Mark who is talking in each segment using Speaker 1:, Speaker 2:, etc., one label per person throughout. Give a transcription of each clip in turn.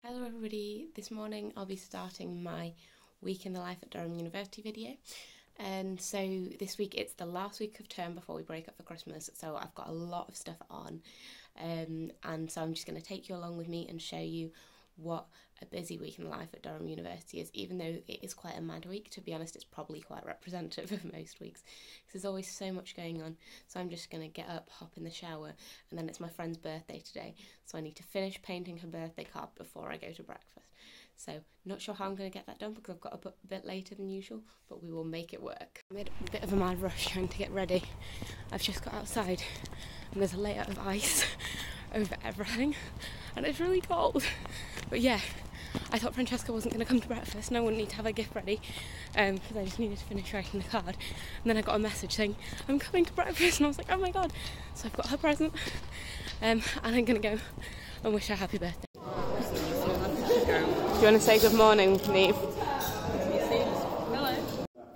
Speaker 1: Hello everybody, this morning I'll be starting my week in the life at Durham University video, and so this week it's the last week of term before we break up for Christmas, so I've got a lot of stuff on, and so I'm just going to take you along with me and show you what a busy week in the life at Durham University is. Even though it is quite a mad week, to be honest, it's probably quite representative of most weeks because there's always so much going on. So I'm just going to get up, hop in the shower, and then it's my friend's birthday today, so I need to finish painting her birthday card before I go to breakfast. So not sure how I'm going to get that done because I've got up a bit later than usual, but we will make it work. I'm in a bit of a mad rush trying to get ready. I've just got outside and there's a layer of ice over everything and it's really cold. But yeah, I thought Francesca wasn't going to come to breakfast and I wouldn't need to have a gift ready because I just needed to finish writing the card. And then I got a message saying, I'm coming to breakfast, and I was like, oh my god. So I've got her present and I'm going to go and wish her a happy birthday. Do you want to say good morning, Neve? Hello.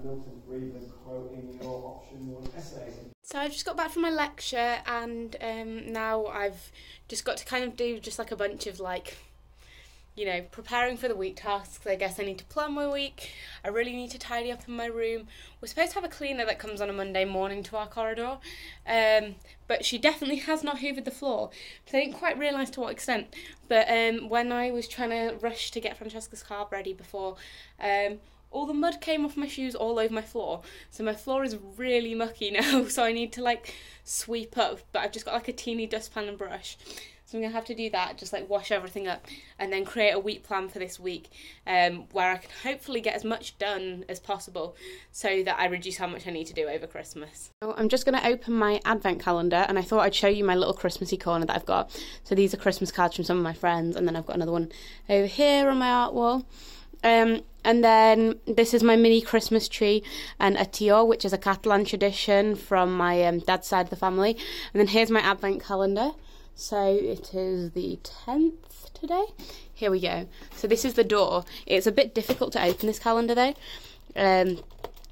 Speaker 1: So I just got back from my lecture and now I've just got to kind of do just like a bunch of preparing for the week tasks. I guess I need to plan my week. I really need to tidy up in my room. We're supposed to have a cleaner that comes on a Monday morning to our corridor, but she definitely has not hoovered the floor. So I didn't quite realise to what extent. But when I was trying to rush to get Francesca's card ready before, all the mud came off my shoes all over my floor. So my floor is really mucky now, so I need to sweep up. But I've just got a teeny dustpan and brush. So I'm going to have to do that, just wash everything up and then create a week plan for this week where I can hopefully get as much done as possible so that I reduce how much I need to do over Christmas. So I'm just going to open my advent calendar and I thought I'd show you my little Christmassy corner that I've got. So these are Christmas cards from some of my friends, and then I've got another one over here on my art wall. And then this is my mini Christmas tree and a tió, which is a Catalan tradition from my dad's side of the family. And then here's my advent calendar. So it is the 10th today. Here we go. So this is the door. It's a bit difficult to open this calendar though. It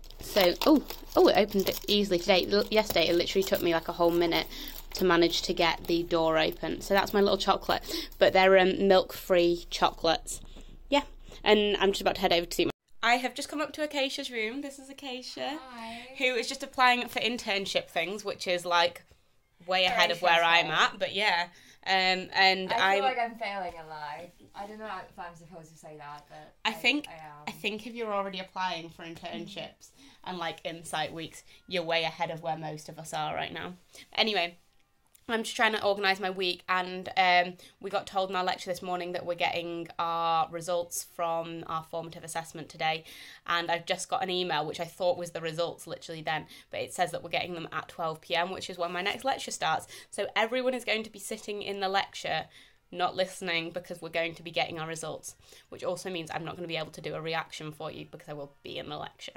Speaker 1: opened it easily today. Yesterday it literally took me a whole minute to manage to get the door open. So that's my little chocolate, but they're milk-free chocolates. Yeah, and I'm just about to head over to see my... I have just come up to Acacia's room. This is Acacia. Hi. Who is just applying for internship things, which is way ahead of where I'm at, but yeah. And
Speaker 2: I feel like I'm failing in life. I don't know if I'm supposed to say that, but I
Speaker 1: think if you're already applying for internships and insight weeks, you're way ahead of where most of us are right now. Anyway, I'm just trying to organise my week, and we got told in our lecture this morning that we're getting our results from our formative assessment today, and I've just got an email which I thought was the results literally then, but it says that we're getting them at 12 p.m, which is when my next lecture starts. So everyone is going to be sitting in the lecture not listening because we're going to be getting our results, which also means I'm not going to be able to do a reaction for you because I will be in the lecture.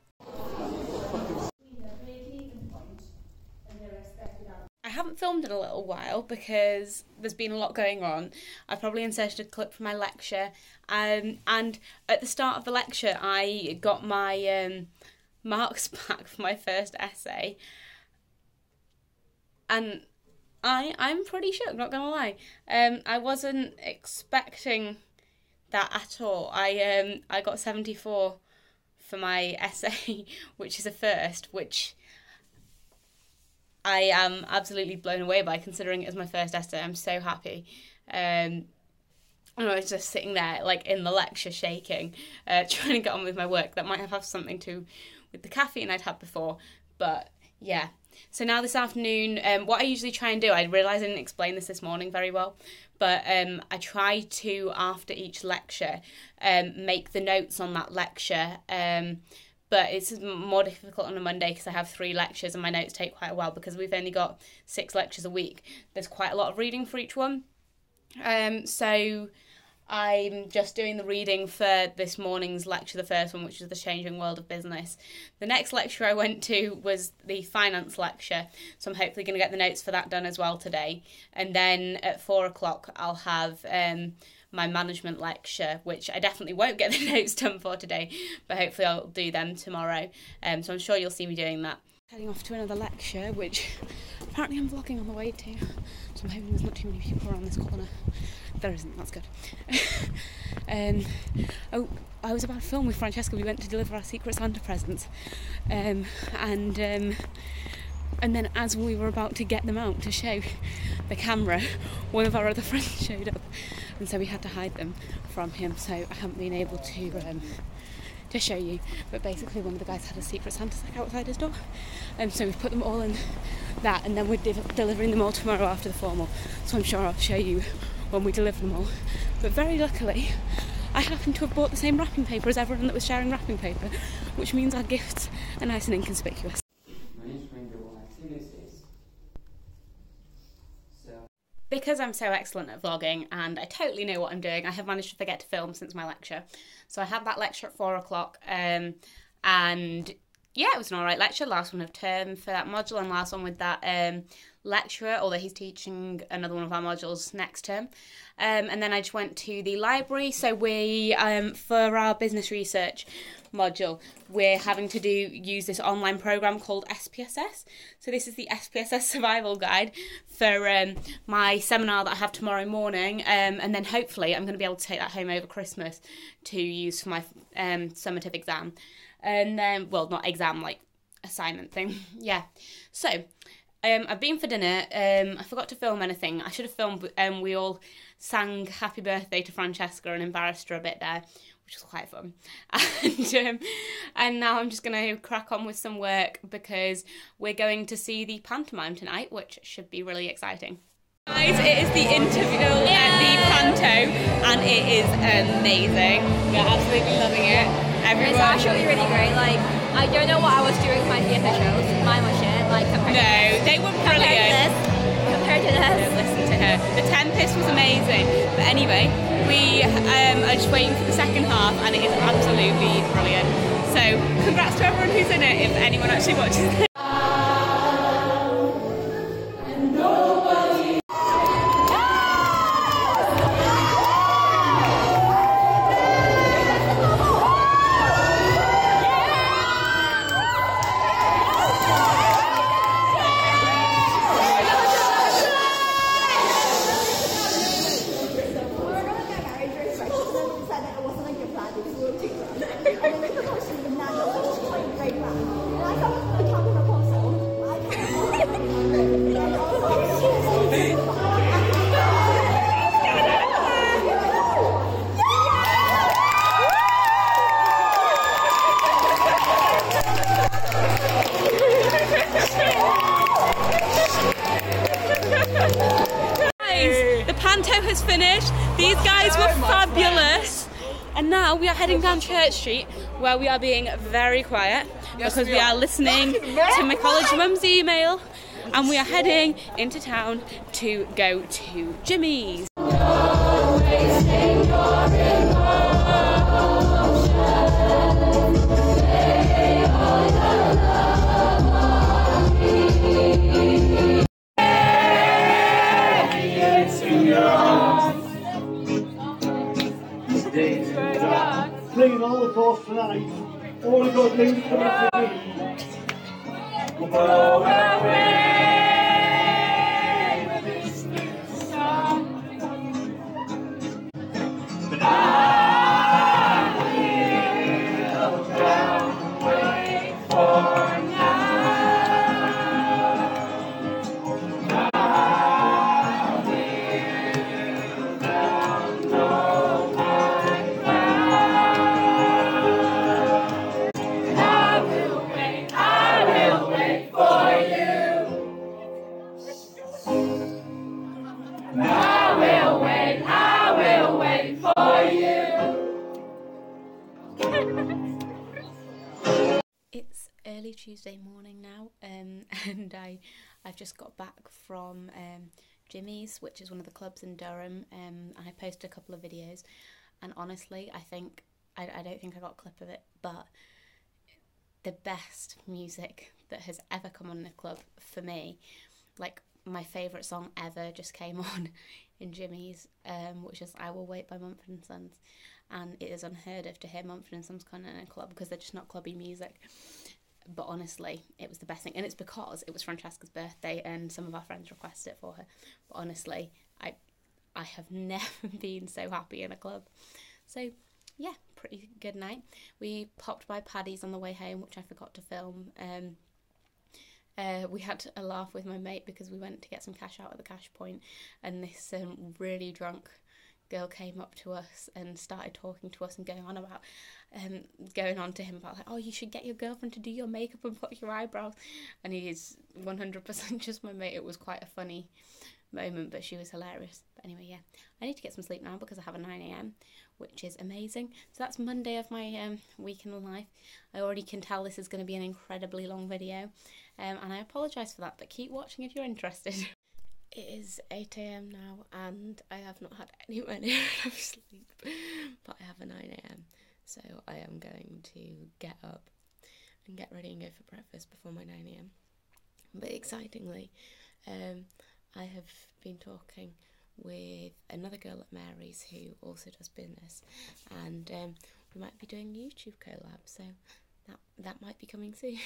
Speaker 1: I haven't filmed in a little while because there's been a lot going on. I've probably inserted a clip from my lecture, and at the start of the lecture I got my marks back for my first essay, and I'm pretty shook, not gonna lie. I wasn't expecting that at all. I got 74 for my essay, which is a first, which I am absolutely blown away by, considering it was my first essay. I'm so happy. And I was just sitting there, in the lecture, shaking, trying to get on with my work. That might have something to do with the caffeine I'd had before, but yeah. So now this afternoon, what I usually try and do, I realise I didn't explain this morning very well, but I try to, after each lecture, make the notes on that lecture, but it's more difficult on a Monday because I have 3 lectures and my notes take quite a while because we've only got 6 lectures a week. There's quite a lot of reading for each one. So I'm just doing the reading for this morning's lecture, the first one, which is The Changing World of Business. The next lecture I went to was the finance lecture, so I'm hopefully going to get the notes for that done as well today. And then at 4 o'clock I'll have my management lecture, which I definitely won't get the notes done for today, but hopefully I'll do them tomorrow. So I'm sure you'll see me doing that. Heading off to another lecture, which apparently I'm vlogging on the way to, so I'm hoping there's not too many people around this corner. There isn't, that's good. I was about to film with Francesca. We went to deliver our Secret Santa presents, and then as we were about to get them out to show the camera, one of our other friends showed up, and so we had to hide them from him, so I haven't been able to show you. But basically one of the guys had a Secret Santa sack outside his door, and so we've put them all in that, and then we're delivering them all tomorrow after the formal, so I'm sure I'll show you when we deliver them all. But very luckily I happen to have bought the same wrapping paper as everyone that was sharing wrapping paper, which means our gifts are nice and inconspicuous. Because I'm so excellent at vlogging and I totally know what I'm doing, I have managed to forget to film since my lecture. So I had that lecture at 4 o'clock, and yeah, it was an alright lecture, last one of term for that module, and last one with that lecturer, although he's teaching another one of our modules next term. And then I just went to the library. So we, for our business research module, we're having to use this online program called SPSS. So this is the SPSS survival guide for my seminar that I have tomorrow morning, and then hopefully I'm going to be able to take that home over Christmas to use for my summative exam. And then, well, not exam, like assignment thing. Yeah. So I've been for dinner. I forgot to film anything. I should have filmed. We all sang Happy Birthday to Francesca and embarrassed her a bit there, which was quite fun. And now I'm just going to crack on with some work because we're going to see the pantomime tonight, which should be really exciting. Guys, it is the interval at the panto, and it is amazing. We're absolutely loving it. Everyone.
Speaker 2: It's actually really great. Like, I don't know what I was doing for my theatre shows. Mine was shit. Like, compared to this.
Speaker 1: They were brilliant.
Speaker 2: Compared to this.
Speaker 1: Don't listen to her. The Tempest was amazing. But anyway, we are just waiting for the second half, and it is absolutely brilliant. So, congrats to everyone who's in it, if anyone actually watches it. Has finished. These guys were fabulous, and now we are heading down Church Street, where we are being very quiet because we are listening to my college mum's email, and we are heading into town to go to Jimmy's.
Speaker 3: Playing all the course tonight, all the good news coming to me. We'll go away with this new song. But I will down wait for now. I will down know my
Speaker 1: It's early Tuesday morning now, and I've just got back from Jimmy's, which is one of the clubs in Durham, and I posted a couple of videos, and honestly, I don't think I got a clip of it, but the best music that has ever come on in a club for me, like my favourite song ever just came on in Jimmy's, which is I Will Wait by Mumford & Sons, and it is unheard of to hear Mumford & Sons come in a club because they're just not clubby music. But honestly, it was the best thing, and it's because it was Francesca's birthday and some of our friends requested it for her. But honestly, I have never been so happy in a club. So yeah, pretty good night. We popped by Paddy's on the way home, which I forgot to film. We had a laugh with my mate because we went to get some cash out at the cash point, and this really drunk girl came up to us and started talking to us and going on to him about like, oh, you should get your girlfriend to do your makeup and put your eyebrows, and he is 100% just my mate. It was quite a funny moment, but she was hilarious. But anyway, yeah, I need to get some sleep now because I have a 9 a.m, which is amazing. So that's Monday of my week in the life. I already can tell this is going to be an incredibly long video, and I apologise for that, but keep watching if you're interested. It is 8 a.m. now, and I have not had anywhere near enough sleep, but I have a 9 a.m, so I am going to get up and get ready and go for breakfast before my 9 a.m. But excitingly, I have been talking with another girl at Mary's who also does business, and we might be doing a YouTube collab, so that might be coming soon.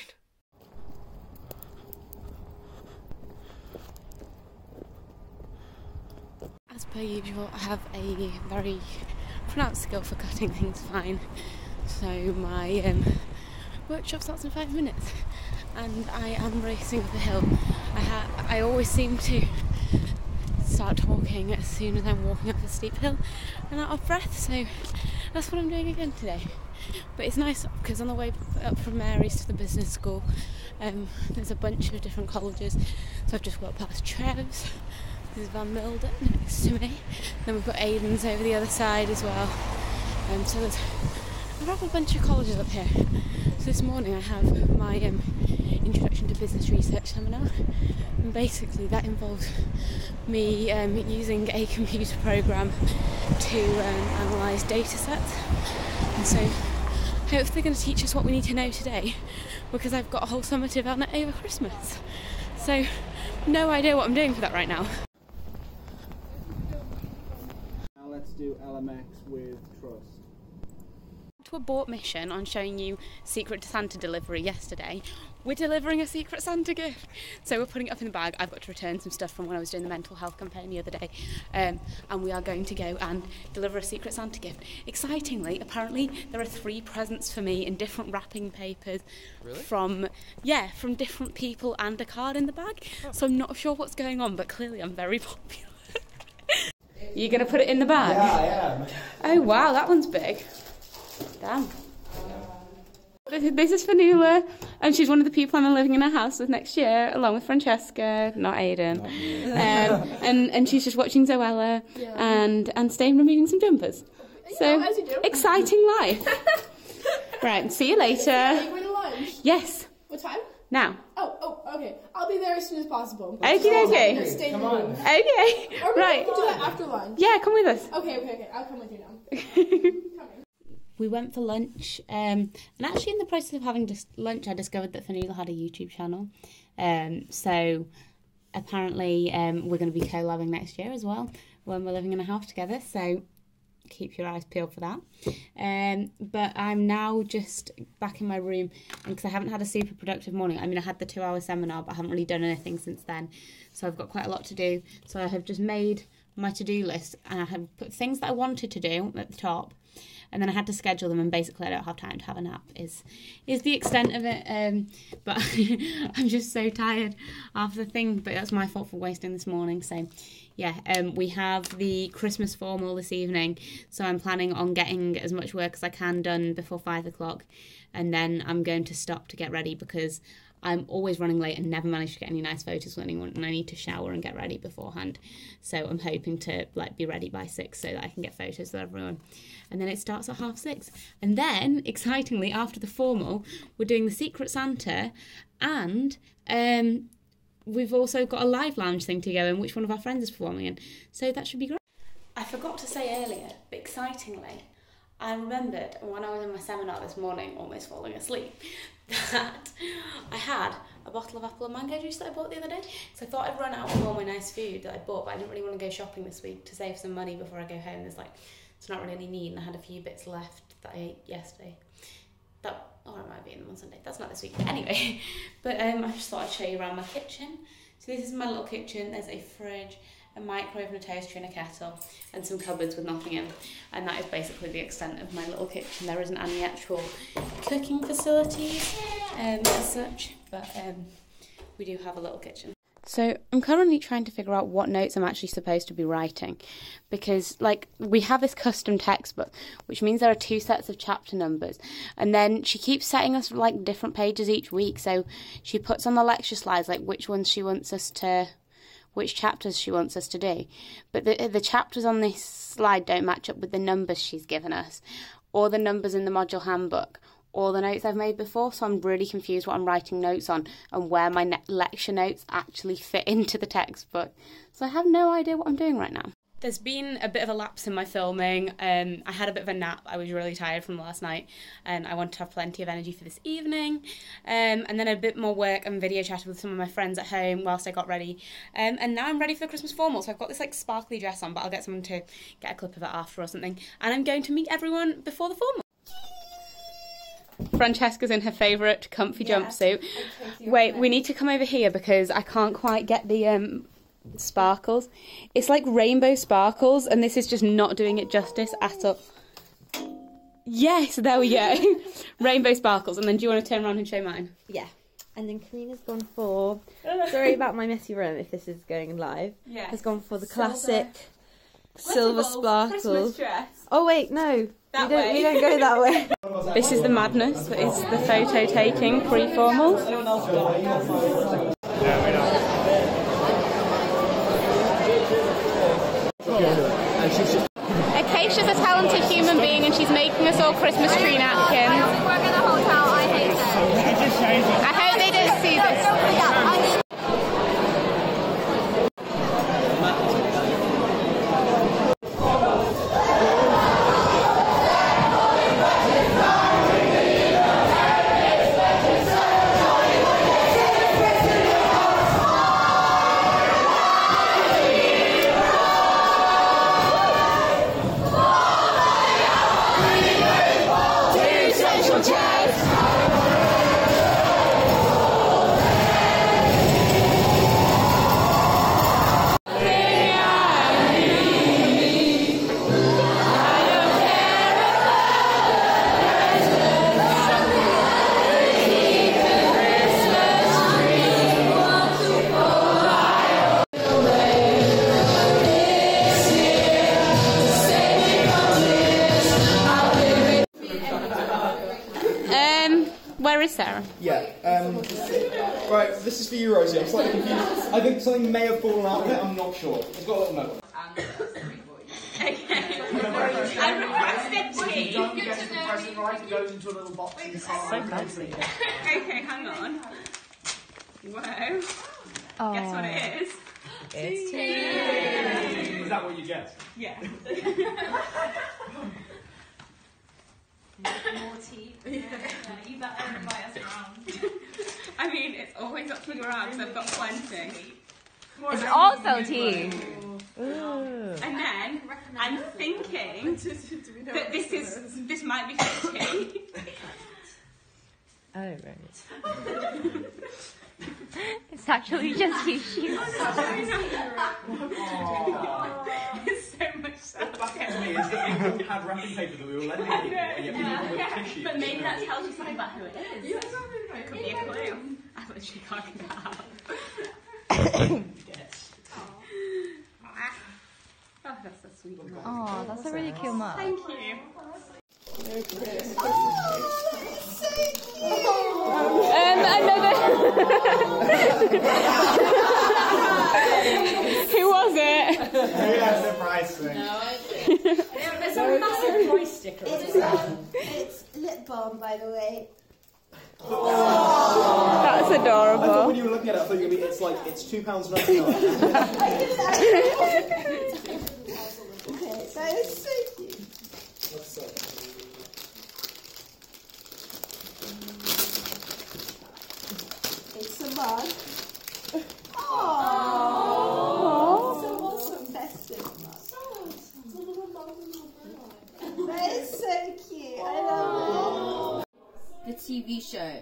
Speaker 1: As per usual, I have a very pronounced skill for cutting things fine, so my workshop starts in 5 minutes, and I am racing up a hill. I always seem to start talking as soon as I'm walking up a steep hill and out of breath, so that's what I'm doing again today. But it's nice because on the way up from Mary's to the business school, there's a bunch of different colleges, so I've just walked past Trev's. This is Van Milden next to me. Then we've got Aiden's over the other side as well. So there's a proper bunch of colleges up here. So this morning I have my Introduction to Business Research seminar, and basically that involves me using a computer program to analyse data sets. And so hopefully they're going to teach us what we need to know today, because I've got a whole summative on it over Christmas. So no idea what I'm doing for that right now.
Speaker 3: Let's do LMX with trust.
Speaker 1: To abort mission on showing you Secret Santa delivery yesterday, we're delivering a Secret Santa gift. So we're putting it up in the bag. I've got to return some stuff from when I was doing the mental health campaign the other day, and we are going to go and deliver a Secret Santa gift. Excitingly, apparently there are 3 presents for me in different wrapping papers.
Speaker 4: Really?
Speaker 1: From different people and a card in the bag. Oh. So I'm not sure what's going on, but clearly I'm very popular. You're going to put it in the bag?
Speaker 4: Yeah, I am.
Speaker 1: Oh wow, that one's big. Damn. This is for Nula, and she's one of the people I'm living in a house with next year, along with Francesca, not Aiden. And she's just watching Zoella, and staying from reading some jumpers. So, as you do. Exciting life. Right, see you later.
Speaker 5: Are you going to lunch?
Speaker 1: Yes.
Speaker 5: What time?
Speaker 1: Now.
Speaker 5: Oh, okay. I'll be there as soon as possible.
Speaker 1: Okay.
Speaker 5: Stay
Speaker 4: Come on.
Speaker 1: Okay.
Speaker 5: Or
Speaker 1: Right.
Speaker 5: we can do that after lunch.
Speaker 1: Yeah, come with us.
Speaker 5: Okay. I'll come with you now.
Speaker 1: We went for lunch, and actually in the process of having lunch I discovered that Fanula had a YouTube channel, so apparently we're going to be collabing next year as well when we're living in a house together, so keep your eyes peeled for that. But I'm now just back in my room, because I haven't had a super productive morning. I mean, I had the 2-hour seminar, but I haven't really done anything since then, so I've got quite a lot to do. So I have just made my to-do list, and I have put things that I wanted to do at the top, and then I had to schedule them, and basically I don't have time to have a nap is the extent of it. But I'm just so tired after the thing, but that's my fault for wasting this morning. So yeah, we have the Christmas formal this evening, so I'm planning on getting as much work as I can done before 5 o'clock, and then I'm going to stop to get ready, because I'm always running late and never manage to get any nice photos with anyone, and I need to shower and get ready beforehand. So I'm hoping to be ready by 6 so that I can get photos with everyone. And then it starts at 6:30. And then, excitingly, after the formal, we're doing the Secret Santa, and we've also got a live lounge thing to go in, which one of our friends is performing in. So that should be great. I forgot to say earlier, but excitingly, I remembered when I was in my seminar this morning, almost falling asleep, that I had a bottle of apple and mango juice that I bought the other day. So I thought I'd run out of all my nice food that I bought, but I didn't really want to go shopping this week to save some money before I go home. It's not really any need, and I had a few bits left that I ate yesterday. Or I might be in them on Sunday. That's not this week. But anyway, I just thought I'd show you around my kitchen. So this is my little kitchen. There's a fridge, a microwave and a toaster and a kettle, and some cupboards with nothing in. And that is basically the extent of my little kitchen. There isn't any actual cooking facilities as such, but we do have a little kitchen. So I'm currently trying to figure out what notes I'm actually supposed to be writing, because like we have this custom textbook, which means there are 2 sets of chapter numbers, and then she keeps setting us like different pages each week. So she puts on the lecture slides like which chapters she wants us to do, but the chapters on this slide don't match up with the numbers she's given us, or the numbers in the module handbook, or the notes I've made before, so I'm really confused what I'm writing notes on and where my lecture notes actually fit into the textbook. So I have no idea what I'm doing right now. There's been a bit of a lapse in my filming. I had a bit of a nap. I was really tired from last night, and I wanted to have plenty of energy for this evening. And then a bit more work and video chatted with some of my friends at home whilst I got ready. And now I'm ready for the Christmas formal. So I've got this like sparkly dress on, but I'll get someone to get a clip of it after or something. And I'm going to meet everyone before the formal. Francesca's in her favourite comfy jumpsuit. Wait, we need to come over here because I can't quite get the sparkles. It's like rainbow sparkles, and this is just not doing it justice at all. Yes, there we go. Rainbow sparkles. And then do you want to turn around and show mine?
Speaker 2: Yeah. And then Karina's gone for, sorry about my messy room if this is going live, has gone for the classic silver sparkles. Oh wait, no. We don't go that way.
Speaker 1: This is the madness. It's the photo taking pre-formals. Acacia's a talented human being, and she's making us all Christmas tree napkins.
Speaker 2: I work in a hotel, I hate it.
Speaker 1: I hope they don't see this. Where is Sarah?
Speaker 4: Yeah. Right, this is for you, Rosie. I'm slightly confused. I think something may have fallen out of it. I'm not sure. It's got a little note.
Speaker 1: Okay. I requested tea.
Speaker 4: Don't guess the present right. It goes into a little box inside.
Speaker 1: So fancy. Okay, hang on. Whoa. Oh. Guess what it is?
Speaker 2: It's tea.
Speaker 4: Is that what you guessed?
Speaker 1: Yeah.
Speaker 6: More tea. Yeah, you better invite us around.
Speaker 1: I mean, it's always up to the ground because I've got plenty.
Speaker 2: It's also tea.
Speaker 1: Ooh. And then I'm thinking that this might be for tea.
Speaker 2: Oh, right. It's actually just tissue.
Speaker 1: It's so much stuff.
Speaker 4: Back to me is that we all had wrapping paper that we were lending people, and yet we didn't with tissue.
Speaker 1: But maybe that tells you something about who it is. It could be a clue. I literally can't get that out.
Speaker 4: Yes.
Speaker 1: Oh, that's so sweet.
Speaker 2: Oh, that's a really cute mug.
Speaker 1: Thank you. Who was it?
Speaker 4: That's the price thing.
Speaker 6: There's a massive price sticker.
Speaker 5: It's lip balm, by the way.
Speaker 1: That's adorable.
Speaker 4: I thought when you were looking at it, I thought it's £2.99.
Speaker 5: Okay, that is so cute. It's a mug. Aww. So awesome, festive mug. That is so cute. I love it.
Speaker 6: The TV show.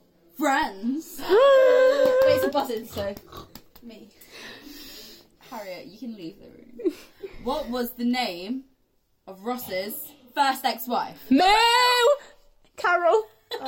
Speaker 6: Friends. Wait, it's a button, so.
Speaker 5: Me. Harry.
Speaker 7: Victoria, you can leave the room. What was the name of Ross's first ex-wife?
Speaker 1: No! Carol.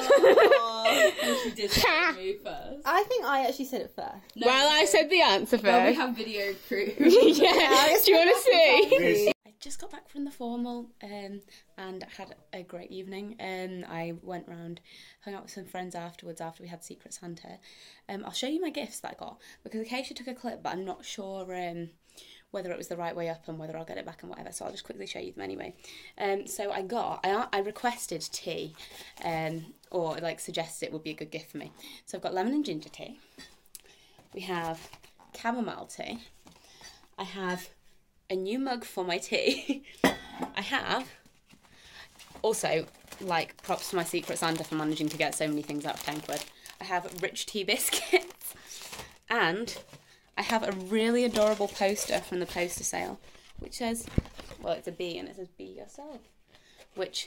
Speaker 7: Oh, she did say me first.
Speaker 2: I think I actually said it first.
Speaker 1: No, well, I said the answer first.
Speaker 7: Well, we have video proof.
Speaker 1: Yeah, do you want to see? I just got back from the formal and had a great evening. I went round, hung out with some friends afterwards after we had Secret Santa. I'll show you my gifts that I got, because Acacia took a clip, but I'm not sure whether it was the right way up and whether I'll get it back and whatever, so I'll just quickly show you them anyway. So I requested tea, or like suggested it would be a good gift for me. So I've got lemon and ginger tea. We have chamomile tea. I have a new mug for my tea. I have also, like, props to my Secret Santa for managing to get so many things out of £10. I have rich tea biscuits, and I have a really adorable poster from the poster sale, which says, well, it's a bee, and it says, "Be yourself," which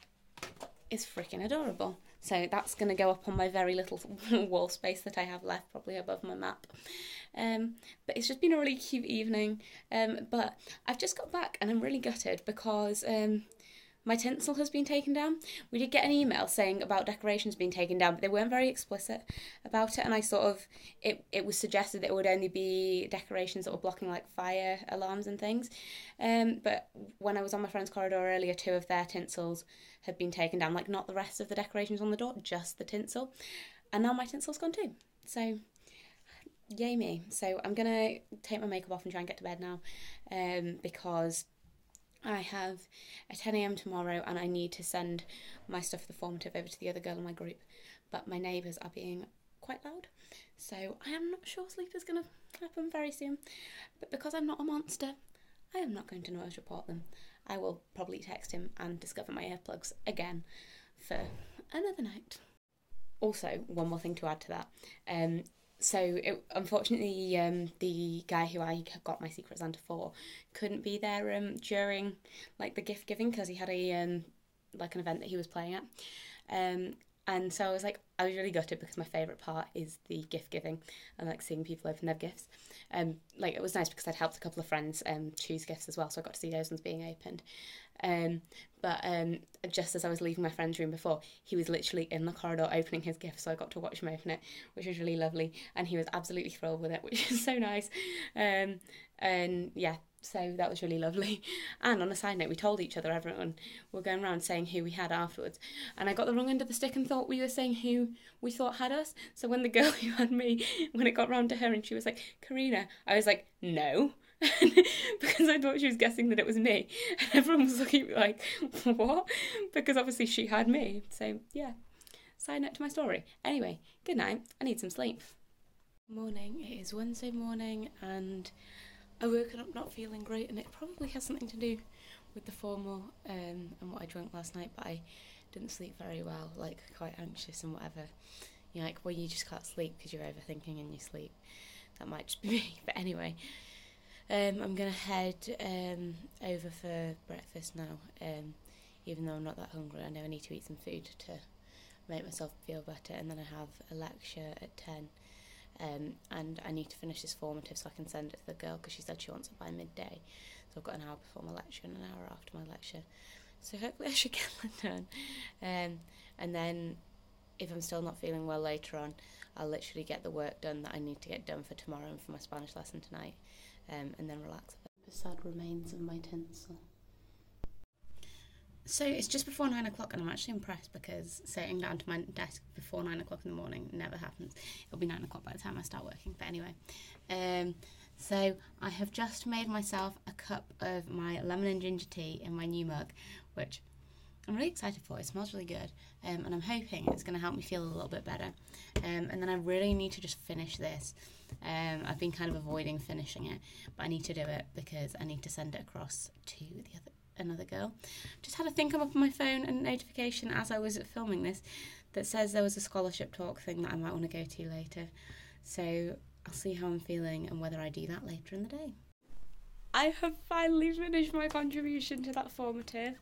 Speaker 1: is freaking adorable. So that's going to go up on my very little wall space that I have left, probably above my map. But it's just been a really cute evening. But I've just got back, and I'm really gutted because my tinsel has been taken down. We did get an email saying about decorations being taken down, but they weren't very explicit about it, and I sort of, it was suggested that it would only be decorations that were blocking like fire alarms and things. But when I was on my friend's corridor earlier, 2 of their tinsels had been taken down, like not the rest of the decorations on the door, just the tinsel. And now my tinsel's gone too. So yay me. So I'm gonna take my makeup off and try and get to bed now, because I have a 10 a.m. tomorrow and I need to send my stuff for the formative over to the other girl in my group, but my neighbours are being quite loud, so I am not sure sleep is going to happen very soon. But because I'm not a monster, I am not going to noise report them. I will probably text him and discover my earplugs again for another night. Also, one more thing to add to that. Unfortunately, the guy who I got my Secret Santa for couldn't be there during like the gift giving, because he had a like an event that he was playing at. And so I was really gutted, because my favourite part is the gift giving and like seeing people open their gifts. It was nice because I'd helped a couple of friends choose gifts as well, so I got to see those ones being opened. But just as I was leaving my friend's room before, he was literally in the corridor opening his gift, so I got to watch him open it, which was really lovely, and he was absolutely thrilled with it, which is so nice. And yeah, so that was really lovely. And on a side note, we told each other, everyone, we're going around saying who we had afterwards, and I got the wrong end of the stick and thought we were saying who we thought had us. So when the girl who had me, when it got round to her and she was like, "Karina," I was like, "No," because I thought she was guessing that it was me, and everyone was looking at me like, "What?" Because obviously she had me. So yeah, side note to my story. Anyway, good night. I need some sleep. Morning. It is Wednesday morning, and I woken up not feeling great, and it probably has something to do with the formal and what I drank last night, but I didn't sleep very well, like quite anxious and whatever. You're like, well, you just can't sleep because you're overthinking in your sleep. That might just be me. But anyway, I'm going to head over for breakfast now, even though I'm not that hungry. I know I need to eat some food to make myself feel better, and then I have a lecture at 10. And I need to finish this formative so I can send it to the girl, because she said she wants it by midday. So I've got an hour before my lecture and an hour after my lecture. So hopefully I should get that done. And then if I'm still not feeling well later on, I'll literally get the work done that I need to get done for tomorrow and for my Spanish lesson tonight, and then relax a bit. The sad remains of my tinsel. So it's just before 9 o'clock, and I'm actually impressed, because sitting down to my desk before 9 o'clock in the morning never happens. It'll be 9 o'clock by the time I start working. But anyway, so I have just made myself a cup of my lemon and ginger tea in my new mug, which I'm really excited for. It smells really good, and I'm hoping it's going to help me feel a little bit better. And then I really need to just finish this. I've been kind of avoiding finishing it, but I need to do it because I need to send it across to another girl. Just had a thing come up on my phone, and a notification as I was filming this, that says there was a scholarship talk thing that I might want to go to later. So I'll see how I'm feeling and whether I do that later in the day. I have finally finished my contribution to that formative.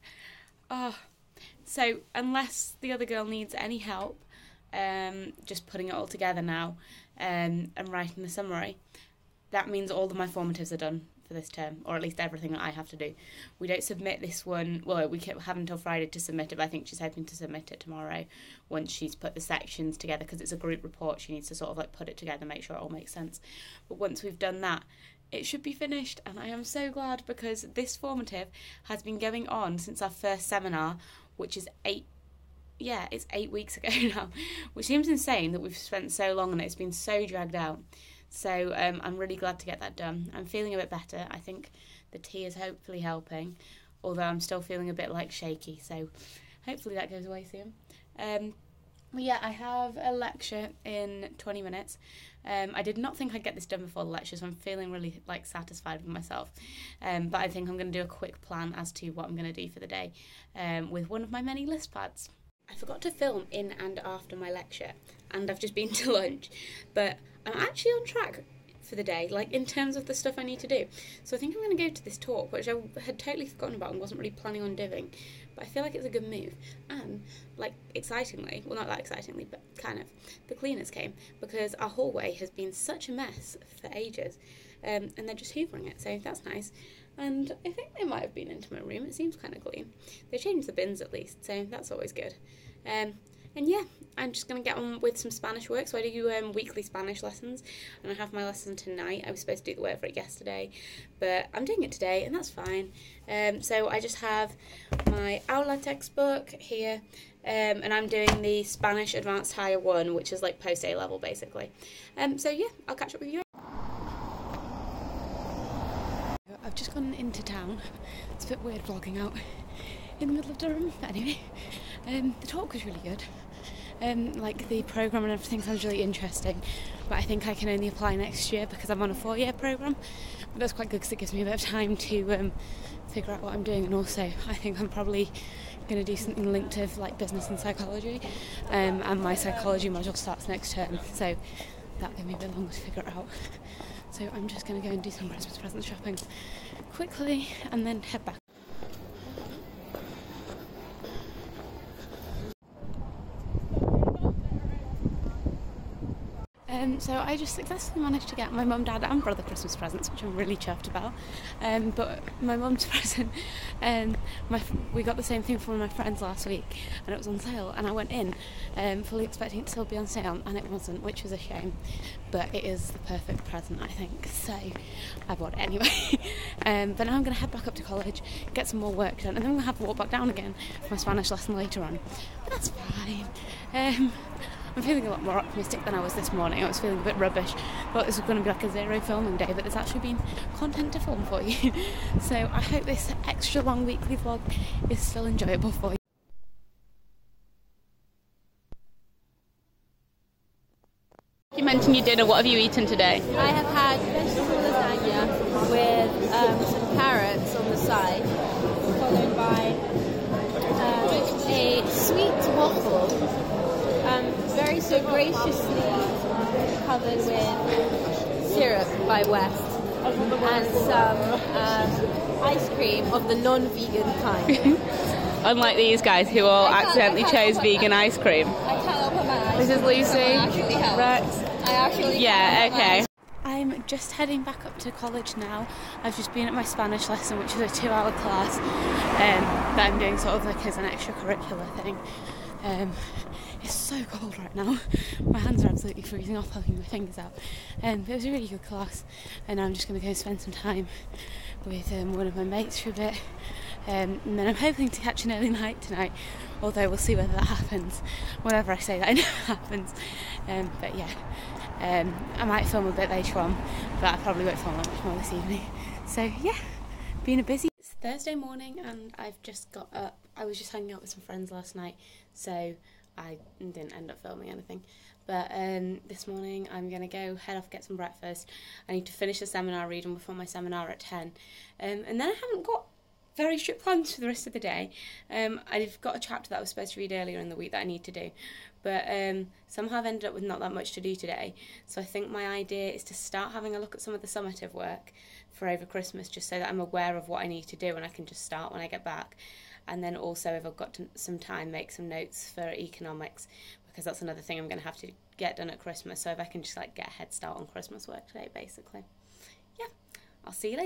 Speaker 1: So unless the other girl needs any help, just putting it all together now, and writing the summary, that means all of my formatives are done for this term, or at least everything that I have to do. We don't submit this one, well, we have until Friday to submit it, but I think she's hoping to submit it tomorrow once she's put the sections together, because it's a group report. She needs to sort of like put it together, make sure it all makes sense. But once we've done that, it should be finished, and I am so glad, because this formative has been going on since our first seminar, which is 8 weeks ago now, which seems insane that we've spent so long on it. It's been so dragged out. So I'm really glad to get that done. I'm feeling a bit better. I think the tea is hopefully helping, although I'm still feeling a bit like shaky, so hopefully that goes away soon. But yeah, I have a lecture in 20 minutes. I did not think I'd get this done before the lecture, so I'm feeling really like satisfied with myself. But I think I'm going to do a quick plan as to what I'm going to do for the day with one of my many list pads. I forgot to film in and after my lecture, and I've just been to lunch, but I'm actually on track for the day, like in terms of the stuff I need to do. So I think I'm going to go to this talk, which I had totally forgotten about and wasn't really planning on doing, but I feel like it's a good move. And like excitingly, well not that excitingly, but kind of, the cleaners came, because our hallway has been such a mess for ages, and they're just hoovering it, so that's nice. And I think they might have been into my room. It seems kind of clean. They changed the bins at least, so that's always good. And yeah, I'm just going to get on with some Spanish work. So I do weekly Spanish lessons, and I have my lesson tonight. I was supposed to do the word for it yesterday, but I'm doing it today, and that's fine. So I just have my Aula textbook here, and I'm doing the Spanish Advanced Higher 1, which is like post-A level basically. So yeah, I'll catch up with you. I've just gone into town. It's a bit weird vlogging out in the middle of Durham, but anyway, the talk was really good. Like the programme and everything sounds really interesting, but I think I can only apply next year because I'm on a 4-year programme. But that's quite good because it gives me a bit of time to figure out what I'm doing, and also I think I'm probably going to do something linked to like business and psychology, and my psychology module starts next term, so that'll give me a bit longer to figure it out. So I'm just going to go and do some Christmas present shopping quickly and then head back. So I just successfully managed to get my mum, dad and brother Christmas presents, which I'm really chuffed about. But my mum's present, we got the same thing from one of my friends last week, and it was on sale, and I went in fully expecting it to still be on sale, and it wasn't, which was a shame. But it is the perfect present, I think, so I bought it anyway. But now I'm going to head back up to college, get some more work done, and then I'm going to have to walk back down again for my Spanish lesson later on. But that's fine. I'm feeling a lot more optimistic than I was this morning. I was feeling a bit rubbish. Thought this was going to be like a 0 filming day, but there's actually been content to film for you. So I hope this extra long weekly vlog is still enjoyable for you. You mentioned your dinner. What have you eaten today?
Speaker 2: I have had vegetable lasagna with some carrots on the side, followed by a sweet waffle. Very so graciously covered with syrup by West, and some ice cream of the non-vegan kind.
Speaker 1: Unlike these guys who all accidentally chose vegan ice cream.
Speaker 2: I can't open my eyes.
Speaker 1: This is Lucy.
Speaker 2: Rex. I actually
Speaker 1: yeah, okay. I'm just heading back up to college now. I've just been at my Spanish lesson, which is a 2-hour class that I'm doing sort of like as an extracurricular thing. It's so cold right now. My hands are absolutely freezing off holding my fingers out. But it was a really good class, and I'm just going to go spend some time with one of my mates for a bit. And then I'm hoping to catch an early night tonight, although we'll see whether that happens. Whenever I say that, I know it happens. But yeah, I might film a bit later on, but I probably won't film much more this evening. So yeah, been a busy... It's Thursday morning and I've just got up. I was just hanging out with some friends last night, so I didn't end up filming anything. But this morning I'm going to go head off, get some breakfast. I need to finish the seminar reading before my seminar at 10. And then I haven't got very strict plans for the rest of the day. I've got a chapter that I was supposed to read earlier in the week that I need to do. But somehow I've ended up with not that much to do today. So I think my idea is to start having a look at some of the summative work for over Christmas, just so that I'm aware of what I need to do and I can just start when I get back. And then also, if I've got some time, make some notes for economics, because that's another thing I'm going to have to get done at Christmas. So if I can just like get a head start on Christmas work today, basically. I'll see you later.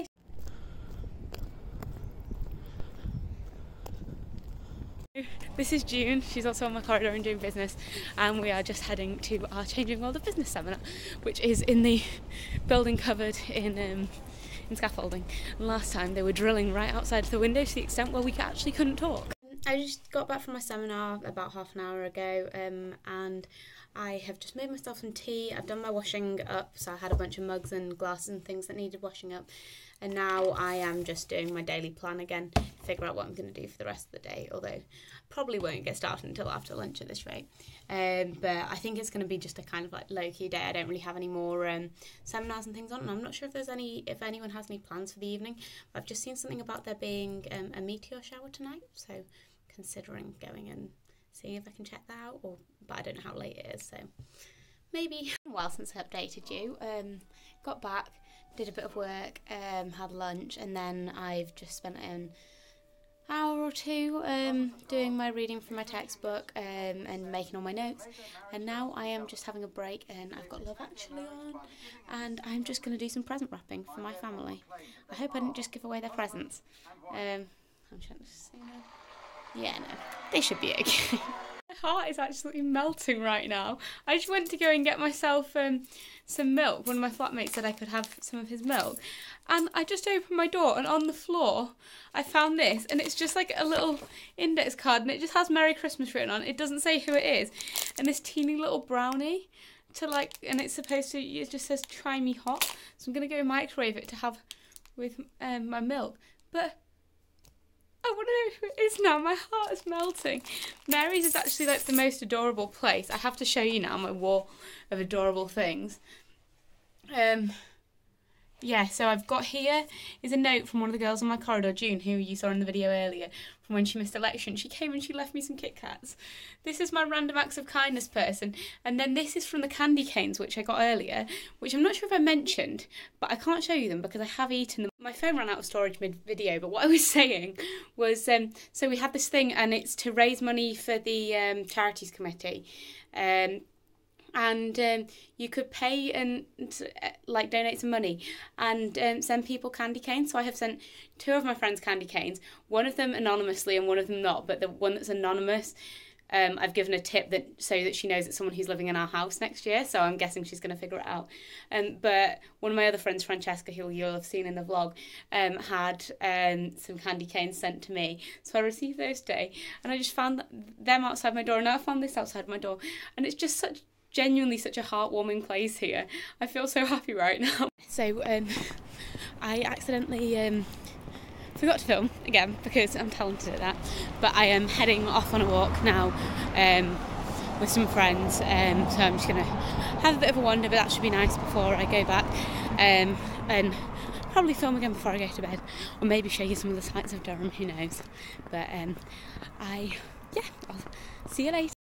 Speaker 1: This is June, she's also on my corridor and doing business, and we are just heading to our Changing World of Business seminar, which is in the building covered in scaffolding. And last time they were drilling right outside the window to the extent where we actually couldn't talk. I just got back from my seminar about half an hour ago, and I have just made myself some tea. I've done my washing up, so I had a bunch of mugs and glasses and things that needed washing up. And now I am just doing my daily plan again, to figure out what I'm going to do for the rest of the day, although probably won't get started until after lunch at this rate. But I think it's going to be just a kind of like low-key day. I don't really have any more seminars and things on, and I'm not sure if anyone has any plans for the evening. But I've just seen something about there being a meteor shower tonight, so considering going and seeing if I can check that out, but I don't know how late it is, so maybe. Well, since I updated you, got back, did a bit of work, had lunch, and then I've just spent an hour or two doing my reading from my textbook and making all my notes, and now I am just having a break, and I've got Love Actually on, and I'm just going to do some present wrapping for my family. I hope I didn't just give away their presents. I'm trying to see now. Yeah, no, they should be okay. My heart is absolutely melting right now. I just went to go and get myself some milk. One of my flatmates said I could have some of his milk. And I just opened my door, and on the floor I found this, and it's just like a little index card, and it just has Merry Christmas written on. It doesn't say who it is. And this teeny little brownie and it's supposed to, it just says try me hot. So I'm going to go microwave it to have with my milk. But I want to know who it is now. My heart is melting. Mary's is actually like the most adorable place. I have to show you now my wall of adorable things. Yeah, so I've got here is a note from one of the girls on my corridor, June, who you saw in the video earlier, from when she missed a lecture, and she came and she left me some Kit Kats. This is my random acts of kindness person, and then this is from the candy canes, which I got earlier, which I'm not sure if I mentioned, but I can't show you them because I have eaten them. My phone ran out of storage mid-video, but what I was saying was, so we had this thing, and it's to raise money for the charities committee, and you could pay and like donate some money and send people candy canes. So I have sent 2 of my friends candy canes, one of them anonymously and one of them not, but the one that's anonymous, I've given a tip so that she knows it's someone who's living in our house next year, so I'm guessing she's going to figure it out. But one of my other friends, Francesca, who you'll have seen in the vlog, had some candy canes sent to me, so I received those today, and I just found them outside my door, and now I found this outside my door, and it's just genuinely such a heartwarming place here. I feel so happy right now. So I accidentally forgot to film again because I'm talented at that, but I am heading off on a walk now with some friends, so I'm just going to have a bit of a wander, but that should be nice before I go back, and probably film again before I go to bed, or maybe show you some of the sights of Durham, who knows. But I'll see you later.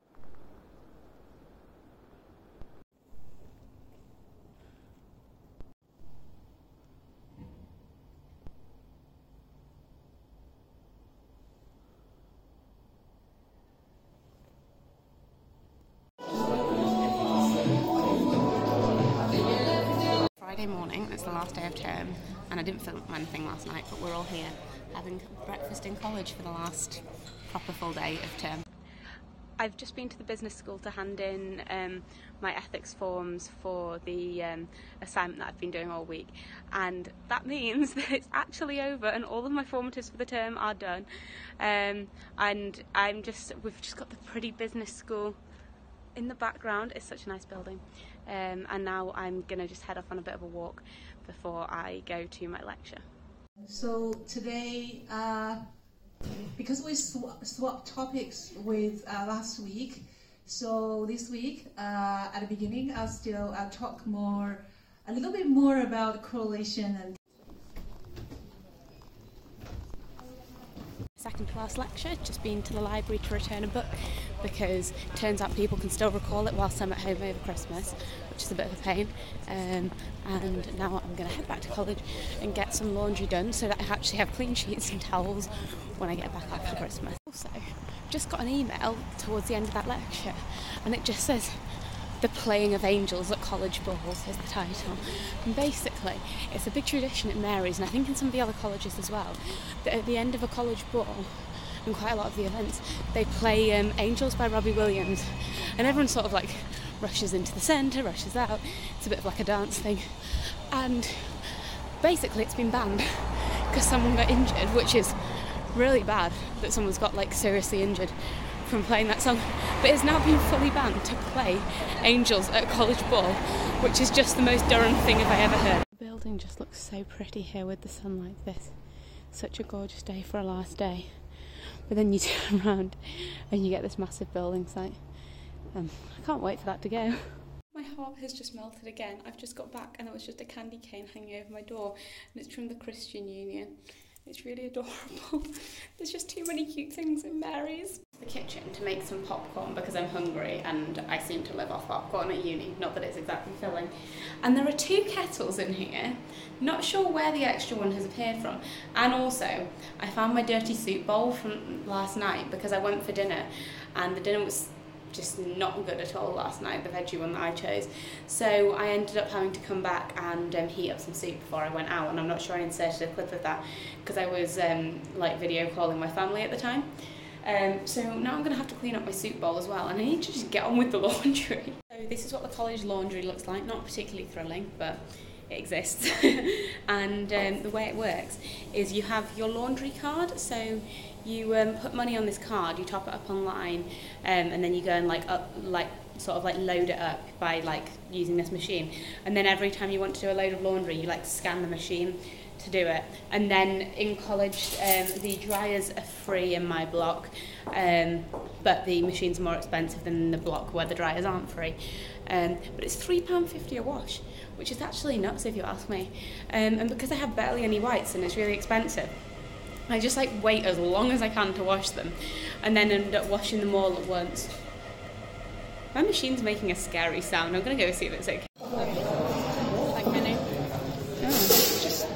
Speaker 1: Friday morning, it's the last day of term, and I didn't film anything last night, but we're all here having breakfast in college for the last proper full day of term. I've just been to the business school to hand in my ethics forms for the assignment that I've been doing all week, and that means that it's actually over and all of my formatives for the term are done, and we've just got the pretty business school in the background. It's such a nice building, and now I'm gonna just head off on a bit of a walk before I go to my lecture.
Speaker 5: So today, because we swapped topics with last week, so this week at the beginning I'll talk a little bit more about correlation and
Speaker 1: Second to last lecture, just been to the library to return a book because it turns out people can still recall it whilst I'm at home over Christmas, which is a bit of a pain, and now I'm going to head back to college and get some laundry done so that I actually have clean sheets and towels when I get back after Christmas. Also, just got an email towards the end of that lecture, and it just says, The Playing of Angels at College Balls is the title. And basically, it's a big tradition at Mary's, and I think in some of the other colleges as well, that at the end of a college ball, and quite a lot of the events, they play Angels by Robbie Williams, and everyone sort of like rushes into the centre, rushes out. It's a bit of like a dance thing, and basically it's been banned because someone got injured, which is really bad that someone's got like seriously injured from playing that song. But it's now been fully banned to play Angels at a college ball, which is just the most Durham thing if I ever heard. The building just looks so pretty here with the sun like this. Such a gorgeous day for a last day. But then you turn around and you get this massive building site. I can't wait for that to go. My heart has just melted again. I've just got back and there was just a candy cane hanging over my door, and it's from the Christian Union. It's really adorable. There's just too many cute things in Mary's. The kitchen to make some popcorn because I'm hungry and I seem to live off popcorn at uni, not that it's exactly filling. And there are 2 kettles in here. Not sure where the extra one has appeared from. And also, I found my dirty soup bowl from last night because I went for dinner and the dinner was just not good at all last night, the veggie one that I chose. So I ended up having to come back and heat up some soup before I went out, and I'm not sure I inserted a clip of that because I was like video calling my family at the time. So now I'm going to have to clean up my soup bowl as well, and I need to just get on with the laundry. So this is what the college laundry looks like, not particularly thrilling, but it exists. And the way it works is you have your laundry card, so you put money on this card, you top it up online, and then you go and sort of load it up by using this machine. And then every time you want to do a load of laundry, you scan the machine to do it. And then in college, the dryers are free in my block, but the machines are more expensive than the block where the dryers aren't free. But it's £3.50 a wash, which is actually nuts if you ask me. And because I have barely any whites and it's really expensive, I just wait as long as I can to wash them and then end up washing them all at once. My machine's making a scary sound. I'm going to go see if it's okay. Like my name? Oh, just...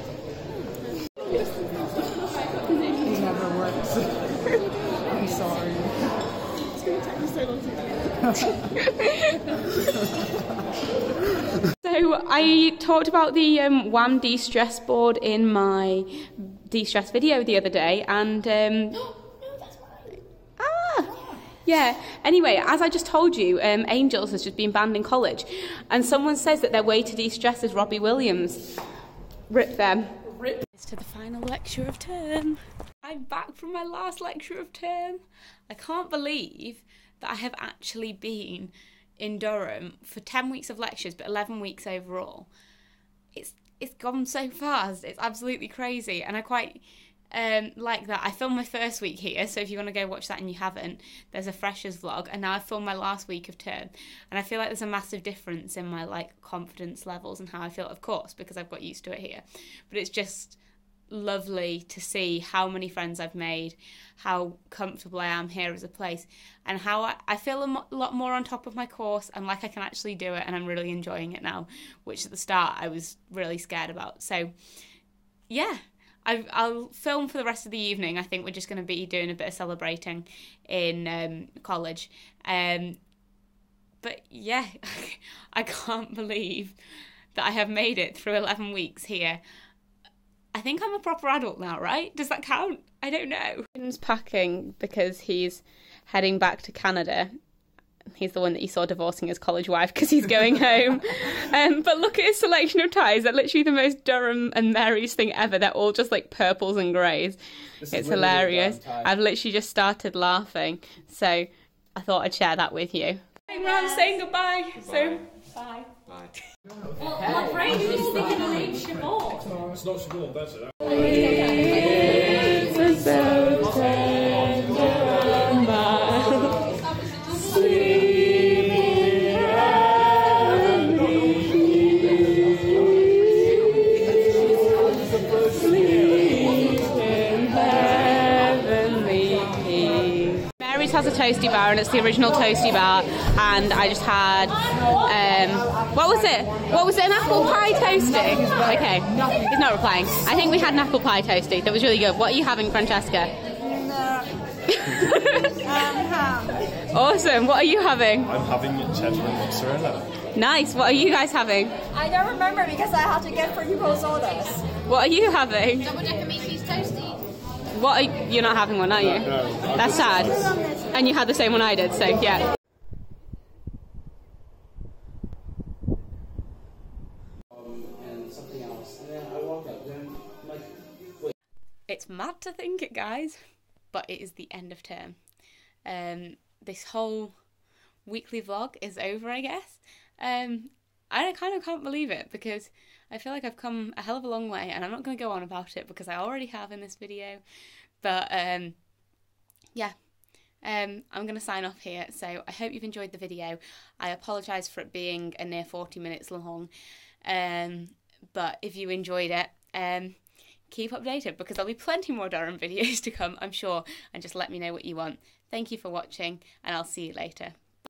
Speaker 4: It never works. I'm sorry. It's going to take me so long to
Speaker 1: So I talked about the WAM de-stress board in my de-stress video the other day, and yeah, anyway, as I just told you, Angels has just been banned in college, and someone says that their way to de-stress is Robbie Williams. Rip them. Rip. It's to the final lecture of term. I'm back from my last lecture of term. I can't believe that I have actually been in Durham for 10 weeks of lectures, but 11 weeks overall. It's gone so fast. It's absolutely crazy, and I quite like that. I filmed my first week here, so if you want to go watch that and you haven't, there's a freshers vlog, and now I've filmed my last week of term, and I feel like there's a massive difference in my confidence levels and how I feel, of course, because I've got used to it here. But it's just lovely to see how many friends I've made, how comfortable I am here as a place, and how I feel a lot more on top of my course and like I can actually do it, and I'm really enjoying it now, which at the start I was really scared about. So yeah, I'll film for the rest of the evening. I think we're just going to be doing a bit of celebrating in college, but yeah, I can't believe that I have made it through 11 weeks here. I think I'm a proper adult now, right? Does that count? I don't know. He's packing because he's heading back to Canada. He's the one that you saw divorcing his college wife because he's going home. But look at his selection of ties. They're literally the most Durham and Mary's thing ever. They're all just purples and greys. It's hilarious. I've literally just started laughing. So I thought I'd share that with you. I'm saying goodbye. So bye. Bye.
Speaker 7: Well, my brain is thinking the name Siobhan.
Speaker 3: No, it's not Siobhan, that's it.
Speaker 1: Mary's has a toasty bar, and it's the original toasty bar, and I just had what was it? An apple pie toasty? Okay, he's not replying. I think we had an apple pie toasty that was really good. What are you having, Francesca?
Speaker 8: Ham.
Speaker 1: Awesome. What are you having?
Speaker 8: I'm having cheddar and mozzarella.
Speaker 1: Nice. What are you guys having?
Speaker 9: I don't remember because I had to get 3 people sodas.
Speaker 1: What are you having?
Speaker 10: Double-decker meat cheese toasty.
Speaker 1: What are you're not having one, are you?
Speaker 8: No,
Speaker 1: that's sad. And you had the same one I did, so yeah.
Speaker 11: And something else, and then I walk up, then like, wait.
Speaker 1: It's mad to think it, guys, but it is the end of term. This whole weekly vlog is over, I guess. I kind of can't believe it because I feel like I've come a hell of a long way, and I'm not going to go on about it because I already have in this video. But yeah, I'm going to sign off here. So I hope you've enjoyed the video. I apologise for it being a near 40 minutes long. But if you enjoyed it, keep updated because there'll be plenty more Durham videos to come, I'm sure, and just let me know what you want. Thank you for watching, and I'll see you later.